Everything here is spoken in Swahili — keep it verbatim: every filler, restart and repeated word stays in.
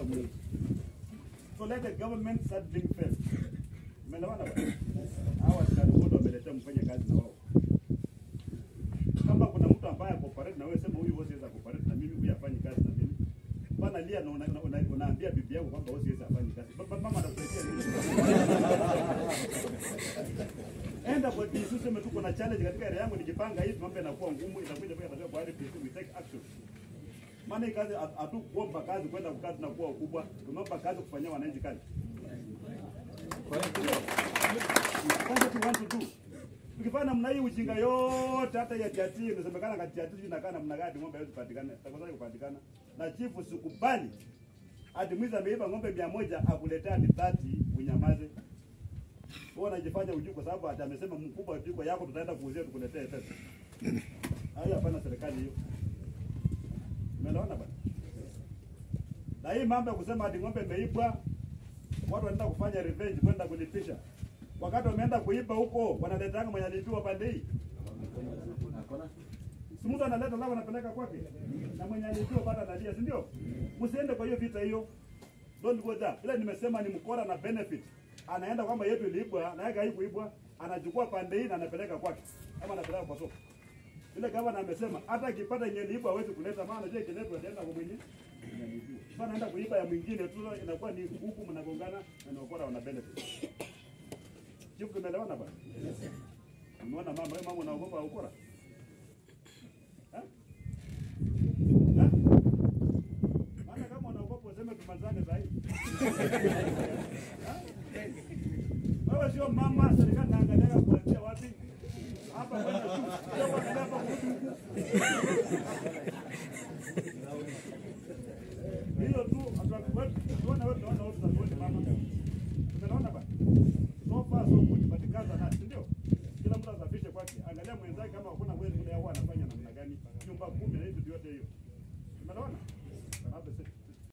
ya Mungu. So let the government start being fair. Umeelewana bwana? Hawa askari wameletea mfanye kazi na wao. Kama kuna mtu ambaye cooperate na wewe, sema huyu wote anaweza cooperate na mimi, huyu afanye kazi na mimi. Bana lia na unaambia una, una, una bibi yako kwamba wote anaweza afanye kazi. Mama anakusaidia nini? Enda kwa D C useme tuko na challenge katika area yangu, nikipanga hivi mambo yanakuwa ngumu, itakuja pia katika baadhi ya we take action. Maana hii kazi hatu kuomba kazi kwenda kukazi na kuwa ukubwa, tunaomba kazi kufanyia wananchi kazi. Kwa hiyo kwanza tu want to do. Tukifanya namna hii ujinga yote hata ya jati inasemekana kati ya jati inakaa namna gani ng'ombe yote patikane. Tafadhali kupatikana. Na chief usikubali. Hadi mwizi ameiba ng'ombe mia moja akuletea hadi thelathini unyamaze. Wewe unajifanya ujui kwa sababu hata amesema mkubwa yuko yako tutaenda kuuzia tukuletee pesa. Hayo hapana serikali hiyo. Umeelewana bwana? Na hii mambo ya kusema hadi ng'ombe imeibwa, watu wanaenda kufanya revenge kwenda kulipisha. Wakati wameenda kuiba huko, wanaletanga mwenye alipiwa pande hii. Si mtu analeta lao anapeleka kwake. Na mwenye alipiwa bado analia, si ndio? Msiende kwa hiyo vita hiyo. Don't go there. Ile nimesema ni mkora na benefit. Anaenda kwamba yetu iliibwa, na yake haikuibwa, anachukua pande hii na anapeleka kwake. Kama anapeleka kwa soko. Ile gavana amesema hata akipata yenye iliibwa hawezi kuleta, maana je kiletu ataenda kwa mwenye. Sasa anaenda kuiba ya mwingine tu, inakuwa ni huku mnagongana na wakora wana benefit. Chifu tumeelewana bwana? Yes. Unaona mama, wewe mama unaogopa ukora? Eh? Eh? Maana kama unaogopa useme tumalizane zaidi. Wewe sio mama, serikali inaangalia kuanzia wapi? Hapa kwenda tu. Sio kuangalia hapa kurudi huku. Hiyo tu atakwenda tuone wewe tunaona wote tunaona mama. Tumeelewana bwana? So far so good, but kaza na ndio. Kila mtu asafishe kwake. Angalia mwenzake kama hakuna mwezi ule huwa anafanya namna gani. Nyumba kumi na hizo yote hiyo. Umeelewana?